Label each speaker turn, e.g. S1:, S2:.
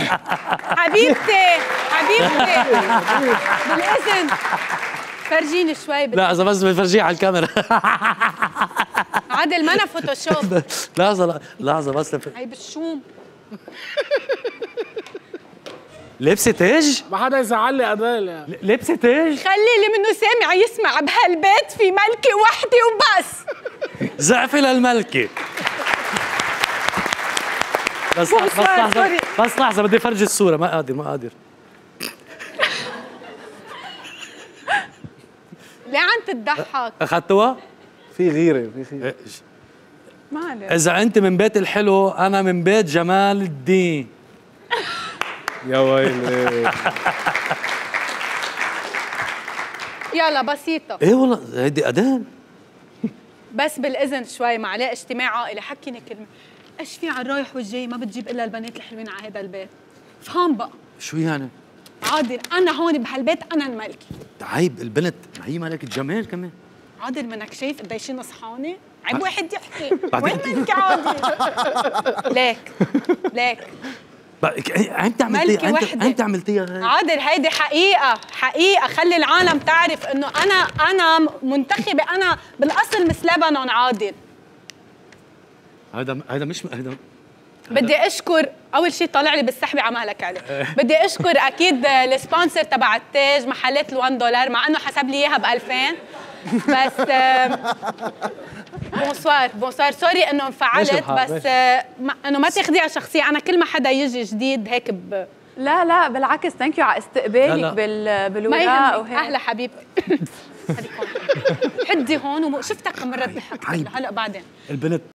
S1: حبيبتي حبيبتي بالاذن فرجيني شوي
S2: لا اذا بس بفرجيه على الكاميرا.
S1: عادل ما انا فوتوشوب.
S2: لحظه بس
S1: هي بالشوم.
S2: لابسه تاج؟
S3: ما حدا يزعل لي ادال يعني.
S2: لابسه تاج؟
S1: خلي اللي منه سامع يسمع. بهالبيت في ملكه وحده وبس.
S2: زعفي للملكه. بس لحظه بس لحظه بدي افرجي الصوره. ما قادر
S1: ليه عم تضحك؟
S2: اخذتوها؟
S3: في غيره
S1: ما عليك.
S2: اذا انت من بيت الحلو انا من بيت جمال الدين.
S3: يا ويلي.
S1: يلا بسيطة.
S2: ايه والله هيدي أداة.
S1: بس بالإذن شوي معليه اجتماع عائلي. حكيني كلمة. ايش في على الرايح والجاي ما بتجيب إلا البنات الحلوين على هذا البيت. فهم بقى.
S2: شو يعني؟
S1: عادل أنا هون بهالبيت أنا الملكة.
S2: عيب البنت ما هي ملكة جمال كمان.
S1: عادل منك شايف قديش نصحانة؟ عيب واحد يحكي. وين ملكة عادل؟ ليك
S2: انت عملتيها هاي.
S1: عادل هيدي حقيقة خلي العالم تعرف انه انا منتخبة. انا بالاصل مس لبنان. عادل
S2: هذا مش
S1: بدي اشكر اول شيء طالع لي بالسحبه عمالك عليه. بدي اشكر اكيد السبونسر تبع التاج محلات $1 مع انه حسب لي اياها ب2000 بس. بونسوار سوري انه انفعلت بس انه ما تاخذيها شخصيه. انا كل ما حدا يجي جديد هيك
S4: لا بالعكس ثانك يو على استقبالك بالوراء وهيك.
S1: اهلا حبيبتي. حدي هون وشفتك مرة ضحكت هلا بعدين.
S2: البنت